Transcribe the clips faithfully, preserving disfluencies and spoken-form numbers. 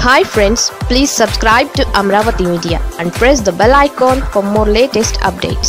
Hi friends, please subscribe to Amaravathi Media and press the bell icon for more latest updates.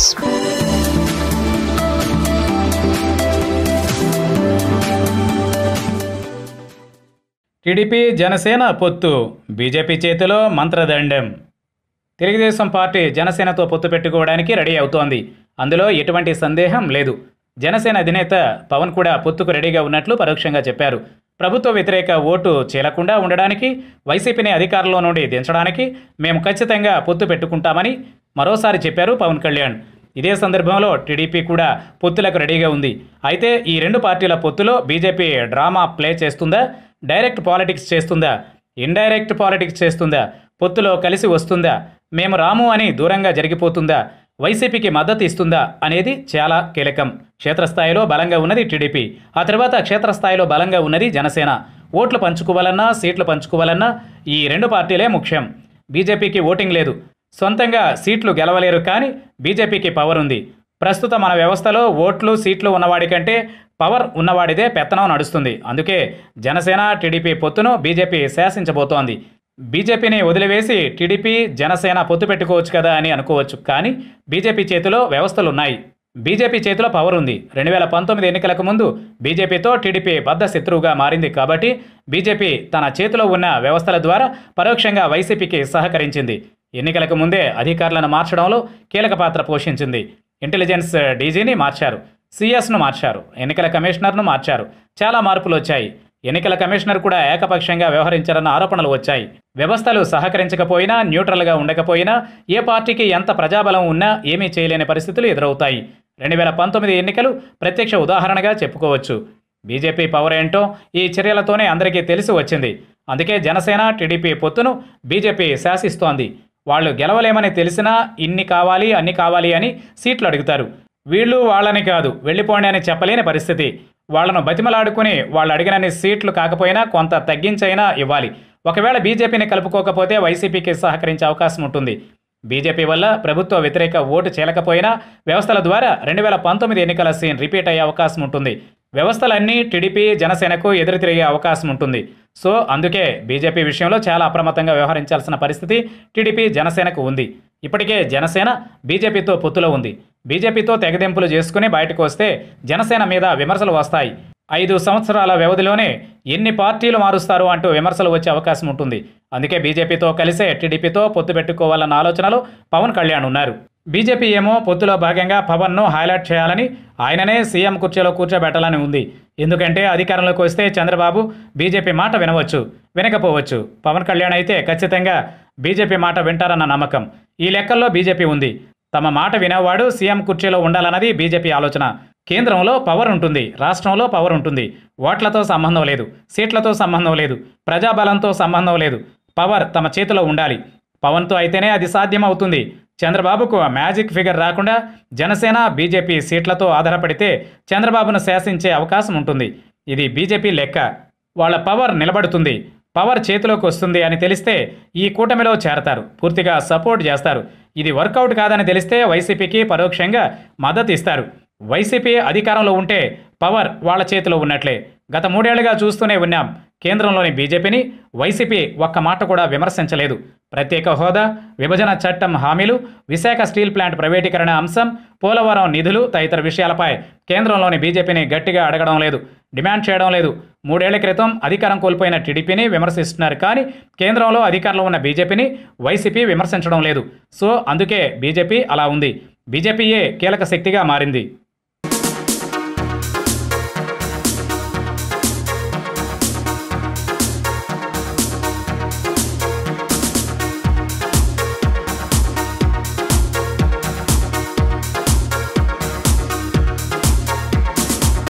TDP Janasena పొత్తు BJP చేతిలో మంత్రదండం. Telugu Desam party జనసేనతో పొత్తు పెట్టుకోవడానికి ready అవుతోంది. అందులో ఎటువంటి సందేహం లేదు. జనసేన అధినేత పవన్ కూడా పొత్తుకు రెడీగా ఉన్నట్లు పరోక్షంగా చెప్పారు. ప్రభుత్వ వ్యతిరేక ఓటు చీలకుండా ఉండడానికి, వైసీపీని అధికారంలో నుండి దించడానికి మేము ఖచ్చితంగా పొత్తు పెట్టుకుంటామని మరోసారి చెప్పారు పవన్ కళ్యాణ్. ఇదే సందర్భంలో టీడీపీ కూడా పొత్తులకు రెడీగా ఉంది. అయితే ఈ రెండు పార్టీల పొత్తులో బీజేపీ డ్రామా ప్లే చేస్తుందా, డైరెక్ట్ పాలిటిక్స్ చేస్తుందా, ఇండైరెక్ట్ పాలిటిక్స్ చేస్తుందా, పొత్తులో కలిసి వస్తుందా, మేము రాము అని దూరంగా జరిగిపోతుందా, వైసీపీకి మద్దతు ఇస్తుందా అనేది చాలా కీలకం. క్షేత్రస్థాయిలో బలంగా ఉన్నది టీడీపీ, ఆ తర్వాత క్షేత్రస్థాయిలో బలంగా ఉన్నది జనసేన. ఓట్లు పంచుకోవాలన్నా, సీట్లు పంచుకోవాలన్నా ఈ రెండు పార్టీలే ముఖ్యం. బీజేపీకి ఓటింగ్ లేదు, సొంతంగా సీట్లు గెలవలేరు, కానీ బీజేపీకి పవర్ ఉంది. ప్రస్తుత మన వ్యవస్థలో ఓట్లు సీట్లు ఉన్నవాడి కంటే పవర్ ఉన్నవాడిదే పెత్తనం నడుస్తుంది. అందుకే జనసేన టీడీపీ పొత్తును బీజేపీ శాసించబోతోంది. బీజేపీని వదిలివేసి టీడీపీ జనసేన పొత్తు పెట్టుకోవచ్చు కదా అని అనుకోవచ్చు, కానీ బీజేపీ చేతిలో వ్యవస్థలున్నాయి. బీజేపీ చేతిలో పవర్ ఉంది. రెండు వేల పంతొమ్మిది ఎన్నికలకు ముందు బీజేపీతో టీడీపీ బద్ధ శత్రువుగా మారింది. కాబట్టి బీజేపీ తన చేతిలో ఉన్న వ్యవస్థల ద్వారా పరోక్షంగా వైసీపీకి సహకరించింది. ఎన్నికలకు ముందే అధికారులను మార్చడంలో కీలక పాత్ర పోషించింది. ఇంటెలిజెన్స్ డీజీని మార్చారు, సీఎస్ను మార్చారు, ఎన్నికల కమిషనర్ను మార్చారు. చాలా మార్పులు వచ్చాయి. ఎన్నికల కమిషనర్ కూడా ఏకపక్షంగా వ్యవహరించారన్న ఆరోపణలు వచ్చాయి. వ్యవస్థలు సహకరించకపోయినా, న్యూట్రల్గా ఉండకపోయినా, ఏ పార్టీకి ఎంత ప్రజాబలం ఉన్నా ఏమీ చేయలేని పరిస్థితులు ఎదురవుతాయి. రెండు వేల పంతొమ్మిది ఎన్నికలు ప్రత్యక్ష ఉదాహరణగా చెప్పుకోవచ్చు. బీజేపీ పవర్ ఏంటో ఈ చర్యలతోనే అందరికీ తెలిసి వచ్చింది. అందుకే జనసేన టీడీపీ పొత్తును బీజేపీ శాసిస్తోంది. వాళ్ళు గెలవలేమని తెలిసినా ఇన్ని కావాలి అన్ని కావాలి అని సీట్లు అడుగుతారు. వీళ్ళు వాళ్ళని కాదు, వెళ్ళిపోండి అని చెప్పలేని పరిస్థితి. వాళ్లను బతిమలాడుకుని వాళ్ళు అడిగినన్ని సీట్లు కాకపోయినా కొంత తగ్గించైనా ఇవ్వాలి. ఒకవేళ బీజేపీని కలుపుకోకపోతే వైసీపీకి సహకరించే అవకాశం ఉంటుంది. బీజేపీ వల్ల ప్రభుత్వ వ్యతిరేక ఓటు చేలకపోయినా వ్యవస్థల ద్వారా రెండు వేల పంతొమ్మిది ఎన్నికల సీన్ రిపీట్ అయ్యే అవకాశం ఉంటుంది. వ్యవస్థలన్నీ టీడీపీ జనసేనకు ఎదురు తిరిగే అవకాశం ఉంటుంది. సో అందుకే బీజేపీ విషయంలో చాలా అప్రమత్తంగా వ్యవహరించాల్సిన పరిస్థితి టీడీపీ జనసేనకు ఉంది. ఇప్పటికే జనసేన బీజేపీతో పొత్తులో ఉంది. బీజేపీతో తెగదెంపులు చేసుకుని బయటకు వస్తే జనసేన మీద విమర్శలు వస్తాయి. ఐదు సంవత్సరాల వ్యవధిలోనే ఎన్ని పార్టీలు మారుస్తారు అంటూ విమర్శలు వచ్చే అవకాశం ఉంటుంది. అందుకే బీజేపీతో కలిసే టీడీపీతో పొత్తు పెట్టుకోవాలన్న ఆలోచనలో పవన్ కళ్యాణ్ ఉన్నారు. బీజేపీ ఏమో పొత్తులో భాగంగా పవన్ను హైలైట్ చేయాలని, ఆయననే సీఎం కుర్చీలో కూర్చోబెట్టాలని ఉంది. ఎందుకంటే అధికారంలోకి వస్తే చంద్రబాబు బీజేపీ మాట వినవచ్చు, వినకపోవచ్చు. పవన్ కళ్యాణ్ అయితే ఖచ్చితంగా బీజేపీ మాట వింటారన్న నమ్మకం. ఈ లెక్కల్లో బీజేపీ ఉంది. తమ మాట వినేవాడు సీఎం కుర్చీలో ఉండాలన్నది బీజేపీ ఆలోచన. కేంద్రంలో పవర్ ఉంటుంది, రాష్ట్రంలో పవర్ ఉంటుంది. ఓట్లతో సంబంధం లేదు, సీట్లతో సంబంధం లేదు, ప్రజాబలంతో సంబంధం లేదు. పవర్ తమ చేతిలో ఉండాలి. పవన్తో అయితేనే అది సాధ్యం అవుతుంది. చంద్రబాబుకు మ్యాజిక్ ఫిగర్ రాకుండా జనసేన బీజేపీ సీట్లతో ఆధారపడితే చంద్రబాబును శాసించే అవకాశం ఉంటుంది. ఇది బీజేపీ లెక్క. వాళ్ళ పవర్ నిలబడుతుంది, పవర్ చేతిలోకి వస్తుంది అని తెలిస్తే ఈ కూటమిలో చేరతారు, పూర్తిగా సపోర్ట్ చేస్తారు. ఇది వర్కౌట్ కాదని తెలిస్తే వైసీపీకి పరోక్షంగా మద్దతు ఇస్తారు. వైసీపీ అధికారంలో ఉంటే పవర్ వాళ్ళ చేతిలో ఉన్నట్లే. గత మూడేళ్లుగా చూస్తూనే ఉన్నాం. కేంద్రంలోని బీజేపీని వైసీపీ ఒక్క మాట కూడా విమర్శించలేదు. ప్రత్యేక హోదా, విభజన చట్టం హామీలు, విశాఖ స్టీల్ ప్లాంట్ ప్రైవేటీకరణ అంశం, పోలవరం నిధులు తదితర విషయాలపై కేంద్రంలోని బీజేపీని గట్టిగా అడగడం లేదు, డిమాండ్ చేయడం లేదు. మూడేళ్ల క్రితం అధికారం కోల్పోయిన టీడీపీని విమర్శిస్తున్నారు, కానీ కేంద్రంలో అధికారంలో ఉన్న బీజేపీని వైసీపీ విమర్శించడం లేదు. సో అందుకే బీజేపీ అలా ఉంది. బీజేపీయే కీలక శక్తిగా మారింది.